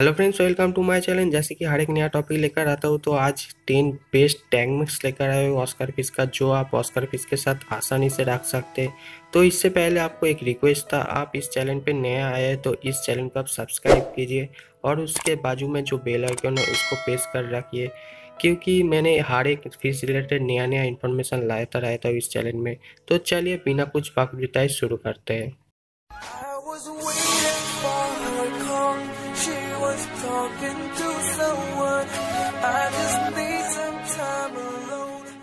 Hello friends, welcome to my channel. जैसे कि हर एक नया टॉपिक लेकर आता हूँ, तो आज 10 बेस्ट टैग मिक्स लेकर आए हो ऑस्कर फिश का, जो आप ऑस्कर फिश के साथ आसानी से रख सकते हैं। तो इससे पहले आपको एक रिक्वेस्ट था, आप इस चैनल पे नए आए हैं तो इस चैनल को आप सब्सक्राइब कीजिए और उसके बाजू में जो बेल आइकन है उसको प्रेस कर रखिए, क्योंकि मैंने हर एक फिश रिलेटेड नया नया इन्फॉर्मेशन लाता रहता हूँ इस चैनल में। तो चलिए बिना कुछ वक्त बिताए शुरू करते हैं। I was waiting for her call. She was talking to someone. I just need some time alone.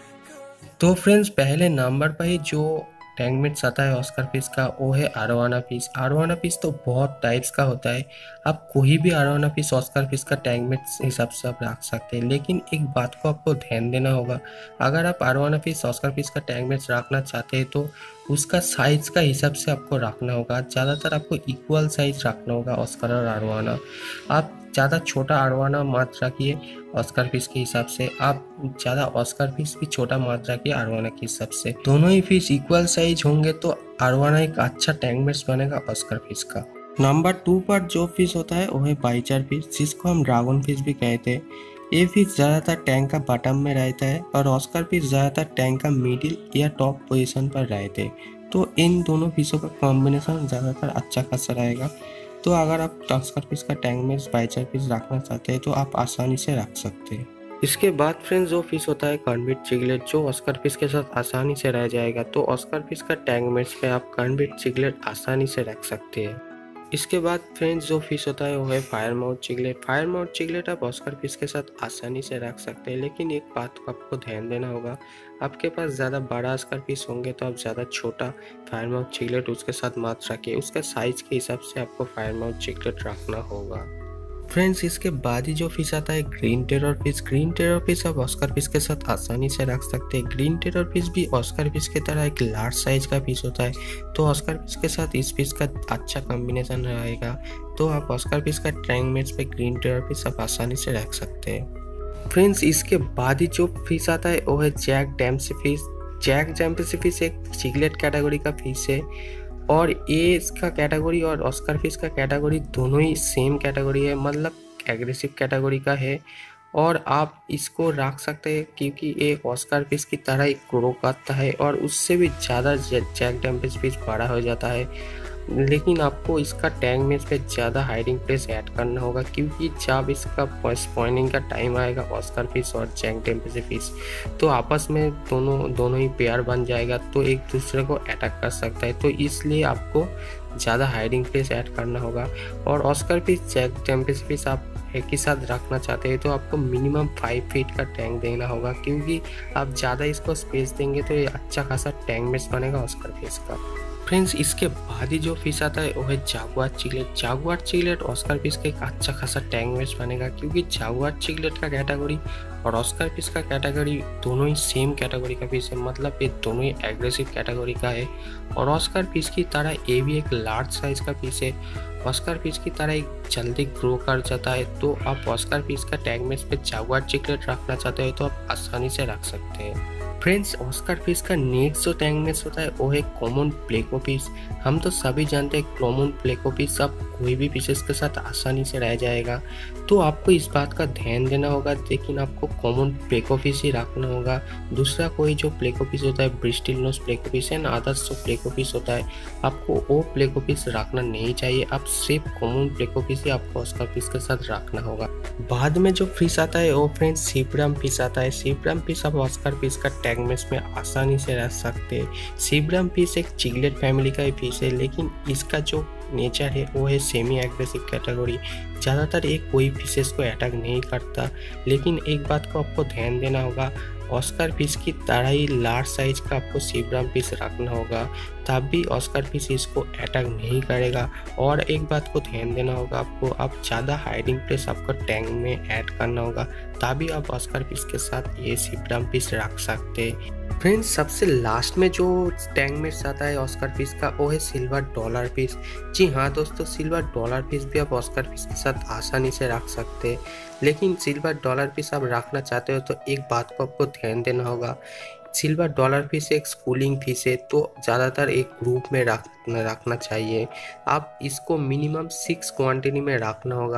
तो फ्रेंड्स, पहले नंबर पर ही जो टैंक मिट्स आता है ऑस्कर फिश का, वो है अरोवाना फिश। अरोवाना फिश तो बहुत टाइप्स का होता है। आप कोई भी अरोवाना फिश ऑस्कर फिश का टैंक मिट्स हिसाब से आप रख सकते हैं, लेकिन एक बात को आपको ध्यान देना होगा। अगर आप अरोवाना फिश ऑस्कर फिश का टैंक मिट्स रखना चाहते हैं तो उसका साइज का हिसाब से आपको रखना होगा। ज़्यादातर आपको इक्वल साइज रखना होगा ऑस्कर और अरोवाना। आप ज़्यादा छोटा अरोवाना मत रखिए ऑस्कर फिश के हिसाब से, आप ज़्यादा ऑस्कर फिश भी छोटा मत रखिए अरोवाना के हिसाब से। दोनों ही फिश इक्वल साइज होंगे तो अरोवाना एक अच्छा टैंक मिट्स बनेगा ऑस्कर फिश का। नंबर 2 पर जो फिश होता है वो है बाइचर फिश, जिसको हम ड्रैगन फिश भी कहते हैं। ये फिश ज़्यादातर टैंक का बॉटम में रहता है और ऑस्कर फिश ज़्यादातर टैंक का मिडिल या टॉप पोजीशन पर रहते हैं। तो इन दोनों फिशों का कॉम्बिनेशन ज़्यादातर अच्छा खासा रहेगा। तो अगर आप ऑस्कर फिश का टैंक में बाइचर फिश रखना चाहते हैं तो आप आसानी से रख सकते हैं। इसके बाद फ्रेंड्स, जो फिश होता है कॉन्विट चिगलेट, जो ऑस्कर फिश के साथ आसानी से रह जाएगा। तो ऑस्कर फिश का टैंक मेट्स पे आप कॉन्विट चिगलेट आसानी से रख सकते हैं। इसके बाद फ्रेंड्स, जो फिश होता है वो है fire mouth cichlid. Fire mouth cichlid आप ऑस्कर फिश के साथ आसानी से रख सकते हैं, लेकिन एक बात को आपको ध्यान देना होगा। आपके पास ज़्यादा बड़ा ऑस्कर फिश होंगे तो आप ज़्यादा छोटा फायर माउथ चिगलेट उसके साथ मत रखिए। उसके साइज के हिसाब से आपको फायर माउथ चिगलेट रखना होगा। फ्रेंड्स, इसके बाद ही जो फिश आता है green terror fish. Green terror fish आप ऑस्कर फिश के साथ आसानी से रख सकते हैं। ग्रीन टेरर फिश भी ऑस्कर फिश की तरह एक लार्ज साइज का फिश होता है, तो ऑस्कर फिश के साथ इस फिश का अच्छा कॉम्बिनेशन रहेगा। तो आप ऑस्कर फिश का टैंक मेट्स पे ग्रीन टेरर फिश आप आसानी से रख सकते हैं। फ्रेंड्स, इसके बाद ही जो फिश आता है वो है Jack Dempsey fish. Jack Dempsey fish एक चिगलेट कैटेगरी का फिश है और ये इसका कैटेगरी और ऑस्कर फिश का कैटेगरी दोनों ही सेम कैटेगरी है, मतलब एग्रेसिव कैटेगरी का है। और आप इसको रख सकते हैं क्योंकि ये ऑस्कर फिश की तरह ही ग्रो करता है और उससे भी ज़्यादा जैक डैम्पिस फिश बड़ा हो जाता है। लेकिन आपको इसका टैंक में पे ज़्यादा हाइडिंग प्लेस ऐड करना होगा, क्योंकि जब इसका स्पॉनिंग का टाइम आएगा ऑस्कर फिश और जैक डैम्पिस फिश, तो आपस में दोनों ही पेयर बन जाएगा, तो एक दूसरे को अटैक कर सकता है। तो इसलिए आपको ज़्यादा हाइडिंग प्लेस ऐड करना होगा। और Oscar fish Jack Dempsey fish आप एक ही साथ रखना चाहते हैं तो आपको मिनिमम 5 फीट का टैंक देना होगा, क्योंकि आप ज़्यादा इसको स्पेस देंगे तो ये अच्छा खासा टैंक मेट्स बनेगा ऑस्कर फिश का। फ्रेंड्स, इसके बाद ही जो फिश आता है वो है जागुआर चिगलेट। जागुआर चिगलेट ऑस्कर फिश का एक अच्छा खासा टैंक मेट्स बनेगा, क्योंकि जागुआर चिगलेट का कैटेगरी और ऑस्कर फिश का कैटेगरी दोनों ही सेम कैटेगरी का फिश है, मतलब ये दोनों ही एग्रेसिव कैटेगरी का है। और ऑस्कर फिश की तरह ये भी एक लार्ज साइज का फिश है। ऑस्कर फिश की तरह एक जल्दी ग्रो कर जाता है। तो आप ऑस्कर फिश का टैंक मेट्स पे जागुआर चिगलेट रखना चाहते हो तो आप आसानी से रख सकते हैं। फ्रेंड्स, ऑस्कर फिश का नेक्स्ट जो टैंक मेट्स होता है वो है कॉमन प्लेको फिश। हम तो सभी जानते हैं कॉमन प्लेको फिश आप कोई भी फिशेस के साथ आसानी से रह जाएगा, तो आपको इस बात का ध्यान देना होगा। लेकिन आपको कॉमन प्लेको फिश ही रखना होगा। दूसरा कोई जो प्लेको फिश होता है bristle nose pleco fish and others जो प्लेको फिश होता है, आपको वो प्लेको फिश रखना नहीं चाहिए। आप सिर्फ कॉमन प्लेको फिश ही आपको ऑस्कर फिश के साथ रखना होगा। बाद में जो फिश आता है वो फ्रेंड्स सीब्राम फिश आता है। सीब्राम फिश आप ऑस्कर फिश का टैंक मेट्स में आसानी से रह सकते हैं। सीब्राम फिश एक चिगलेट फैमिली का ही फिश है, लेकिन इसका जो नेचर है वो है सेमी एग्रेसिव कैटेगरी। ज़्यादातर एक कोई फिशेस को अटैक नहीं करता, लेकिन एक बात को आपको ध्यान देना होगा, ऑस्कर फिश की तरह ही लार्ज साइज का आपको सीब्राम फिश रखना होगा, तब भी ऑस्कर फिश इसको अटैक नहीं करेगा। और एक बात को ध्यान देना होगा आपको, आप ज़्यादा हाइडिंग प्लेस आपको टैंक में ऐड करना होगा, तभी आप ऑस्कर फिश के साथ ये सीब्राम फिश रख सकते हैं। फ्रेंड्स, सबसे लास्ट में जो टैंक में आता है ऑस्कर फिश का वो है सिल्वर डॉलर फिश। जी हाँ दोस्तों, सिल्वर डॉलर फिश भी आप ऑस्कर फिश के साथ आसानी से रख सकते हैं। लेकिन सिल्वर डॉलर फिश आप रखना चाहते हो तो एक बात को आपको ध्यान देना होगा, सिल्वर डॉलर फिश एक स्कूलिंग फिश है, तो ज़्यादातर एक ग्रुप में रखना चाहिए। आप इसको मिनिमम 6 क्वांटिटी में रखना होगा,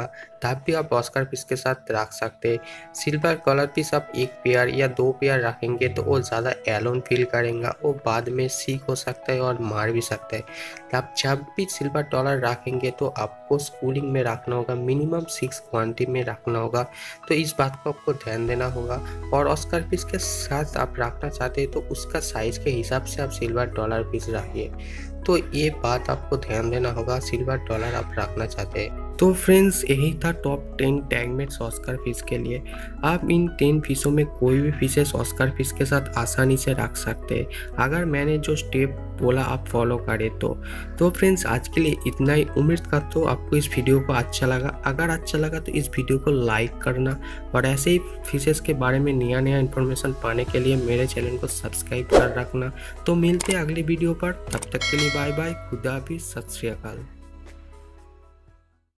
तब भी आप ऑस्कर फिश के साथ रख सकते हैं। सिल्वर कलर फिश आप 1 पेयर या 2 पेयर रखेंगे तो वो ज़्यादा एलोन फील करेगा, वो बाद में सीक हो सकता है और मार भी सकता है। तो आप जब भी सिल्वर डॉलर रखेंगे तो आपको स्कूलिंग में रखना होगा, मिनिमम 6 क्वांटिटी में रखना होगा। तो इस बात को आपको ध्यान देना होगा। और ऑस्कर फिश के साथ आप रखना चाहते हैं तो उसका साइज़ के हिसाब से आप सिल्वर डॉलर फिश रखिए। तो ये बात आपको ध्यान देना होगा सिल्वर डॉलर आप रखना चाहते हैं। तो फ्रेंड्स, यही था टॉप 10 टैंगमेट्स ऑस्कर फिश के लिए। आप इन 10 फिशों में कोई भी फिशेस ऑस्कर फिश के साथ आसानी से रख सकते हैं अगर मैंने जो स्टेप बोला आप फॉलो करें तो फ्रेंड्स, आज के लिए इतना ही। उम्मीद करता हूँ आपको इस वीडियो को अच्छा लगा। अगर अच्छा लगा तो इस वीडियो को लाइक करना और ऐसे ही फिशेस के बारे में नया इन्फॉर्मेशन पाने के लिए मेरे चैनल को सब्सक्राइब कर रखना। तो मिलते हैं अगली वीडियो पर, तब तक के लिए बाय बाय, खुदा हाफिज़, सत श्री अकाल।